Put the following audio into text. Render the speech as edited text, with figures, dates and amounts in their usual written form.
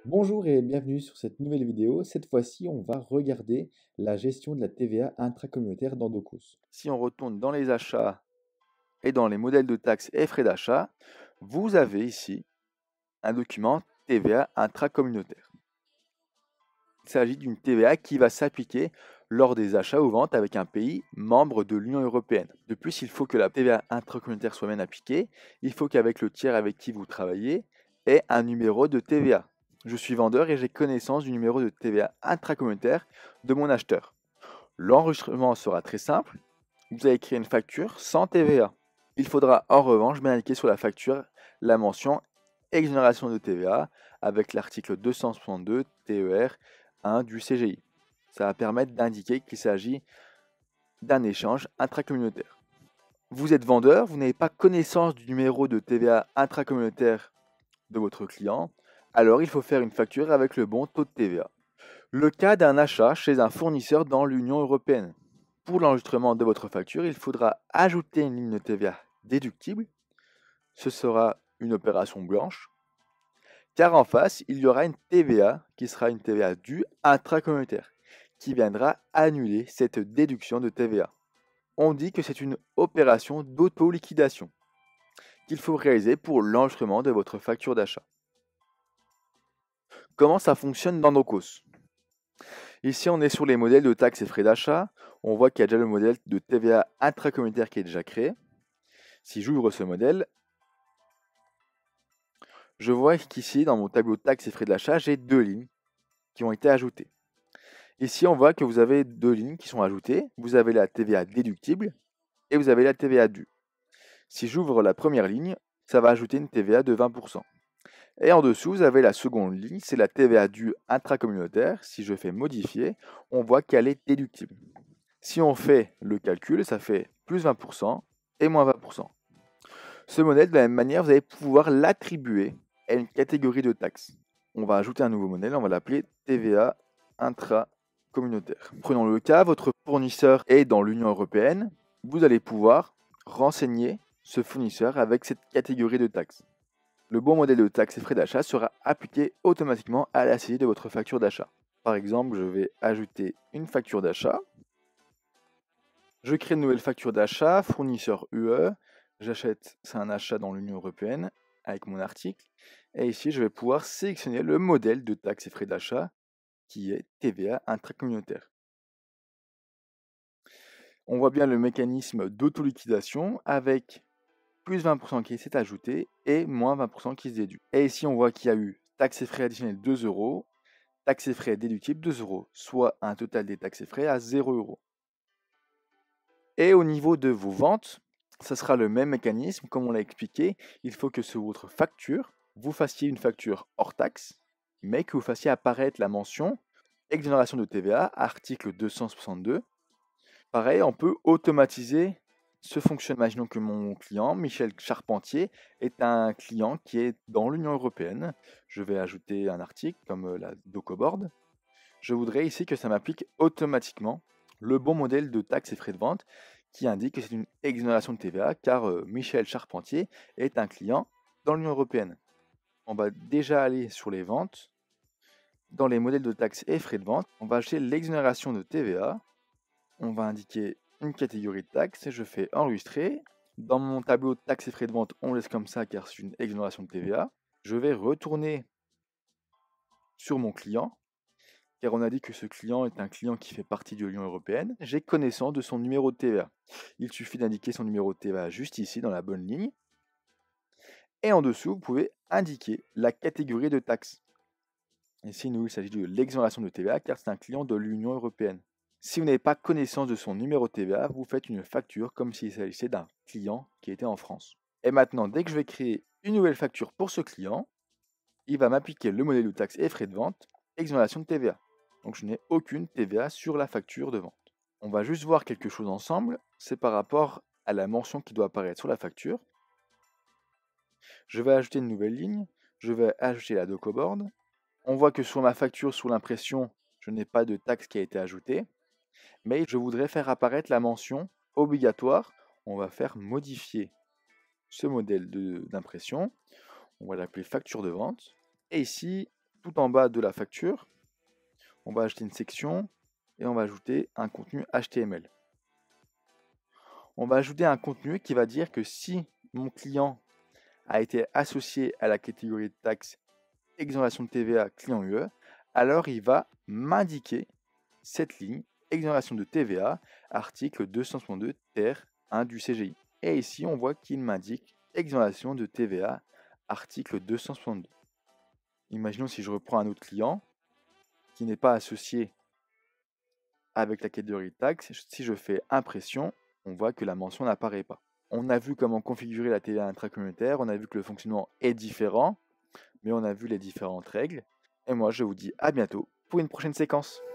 Bonjour et bienvenue sur cette nouvelle vidéo. Cette fois-ci, on va regarder la gestion de la TVA intracommunautaire dans Docus. Si on retourne dans les achats et dans les modèles de taxes et frais d'achat, vous avez ici un document TVA intracommunautaire. Il s'agit d'une TVA qui va s'appliquer lors des achats ou ventes avec un pays membre de l'Union européenne. De plus, il faut que la TVA intracommunautaire soit bien appliquée. Il faut qu'avec le tiers avec qui vous travaillez ait un numéro de TVA. Je suis vendeur et j'ai connaissance du numéro de TVA intracommunautaire de mon acheteur. L'enregistrement sera très simple. Vous allez créer une facture sans TVA. Il faudra en revanche bien indiquer sur la facture la mention exonération de TVA avec l'article 262 TER 1 du CGI. Ça va permettre d'indiquer qu'il s'agit d'un échange intracommunautaire. Vous êtes vendeur, vous n'avez pas connaissance du numéro de TVA intracommunautaire de votre client, alors il faut faire une facture avec le bon taux de TVA. Le cas d'un achat chez un fournisseur dans l'Union européenne. Pour l'enregistrement de votre facture, il faudra ajouter une ligne de TVA déductible. Ce sera une opération blanche, car en face, il y aura une TVA qui sera une TVA due intracommunautaire, qui viendra annuler cette déduction de TVA. On dit que c'est une opération d'auto-liquidation qu'il faut réaliser pour l'enregistrement de votre facture d'achat. Comment ça fonctionne dans Nocos? Ici, on est sur les modèles de taxes et frais d'achat. On voit qu'il y a déjà le modèle de TVA intracommunautaire qui est déjà créé. Si j'ouvre ce modèle, je vois qu'ici, dans mon tableau de taxes et frais d'achat, j'ai deux lignes qui ont été ajoutées. Ici, on voit que vous avez deux lignes qui sont ajoutées. Vous avez la TVA déductible et vous avez la TVA due. Si j'ouvre la première ligne, ça va ajouter une TVA de 20%. Et en dessous, vous avez la seconde ligne, c'est la TVA due intracommunautaire. Si je fais modifier, on voit qu'elle est déductible. Si on fait le calcul, ça fait plus 20% et moins 20%. Ce modèle, de la même manière, vous allez pouvoir l'attribuer à une catégorie de taxes. On va ajouter un nouveau modèle, on va l'appeler TVA intracommunautaire. Prenons le cas, votre fournisseur est dans l'Union européenne. Vous allez pouvoir renseigner ce fournisseur avec cette catégorie de taxes. Le bon modèle de taxes et frais d'achat sera appliqué automatiquement à la saisie de votre facture d'achat. Par exemple, je vais ajouter une facture d'achat. Je crée une nouvelle facture d'achat, fournisseur UE. J'achète, c'est un achat dans l'Union européenne avec mon article. Et ici, je vais pouvoir sélectionner le modèle de taxes et frais d'achat qui est TVA intracommunautaire. On voit bien le mécanisme d'autoliquidation avec plus 20% qui s'est ajouté et moins 20% qui se déduit. Et ici, on voit qu'il y a eu taxes et frais additionnels 2 euros, taxes et frais déductibles 2 euros, soit un total des taxes et frais à 0 euros. Et au niveau de vos ventes, ça sera le même mécanisme, comme on l'a expliqué. Il faut que sur votre facture, vous fassiez une facture hors taxe, mais que vous fassiez apparaître la mention exonération de TVA, article 262. Pareil, on peut automatiser ce fonctionnement. Imaginons que mon client, Michel Charpentier, est un client qui est dans l'Union européenne. Je vais ajouter un article comme la DocoBoard. Je voudrais ici que ça m'applique automatiquement le bon modèle de taxes et frais de vente qui indique que c'est une exonération de TVA car Michel Charpentier est un client dans l'Union européenne. On va déjà aller sur les ventes. Dans les modèles de taxes et frais de vente, on va acheter l'exonération de TVA. On va indiquer une catégorie de taxes et je fais enregistrer. Dans mon tableau de taxes et frais de vente, on laisse comme ça car c'est une exonération de TVA. Je vais retourner sur mon client car on a dit que ce client est un client qui fait partie de l'Union européenne. J'ai connaissance de son numéro de TVA. Il suffit d'indiquer son numéro de TVA juste ici dans la bonne ligne. Et en dessous, vous pouvez indiquer la catégorie de taxes. Ici, nous, il s'agit de l'exonération de TVA car c'est un client de l'Union européenne. Si vous n'avez pas connaissance de son numéro de TVA, vous faites une facture comme s'il s'agissait d'un client qui était en France. Et maintenant, dès que je vais créer une nouvelle facture pour ce client, il va m'appliquer le modèle de taxes et frais de vente, exonération de TVA. Donc je n'ai aucune TVA sur la facture de vente. On va juste voir quelque chose ensemble, c'est par rapport à la mention qui doit apparaître sur la facture. Je vais ajouter une nouvelle ligne, je vais ajouter la DocoBoard. On voit que sur ma facture, sur l'impression, je n'ai pas de taxe qui a été ajoutée, mais je voudrais faire apparaître la mention obligatoire. On va faire modifier ce modèle d'impression. On va l'appeler facture de vente. Et ici, tout en bas de la facture, on va ajouter une section et on va ajouter un contenu HTML. On va ajouter un contenu qui va dire que si mon client a été associé à la catégorie de taxe exonération de TVA client UE, alors il va m'indiquer cette ligne, exonération de TVA, article 262 ter 1 du CGI. Et ici, on voit qu'il m'indique exonération de TVA, article 262. Imaginons si je reprends un autre client qui n'est pas associé avec la catégorie de taxe, si je fais impression, on voit que la mention n'apparaît pas. On a vu comment configurer la TVA intracommunautaire, on a vu que le fonctionnement est différent, mais on a vu les différentes règles. Et moi, je vous dis à bientôt pour une prochaine séquence.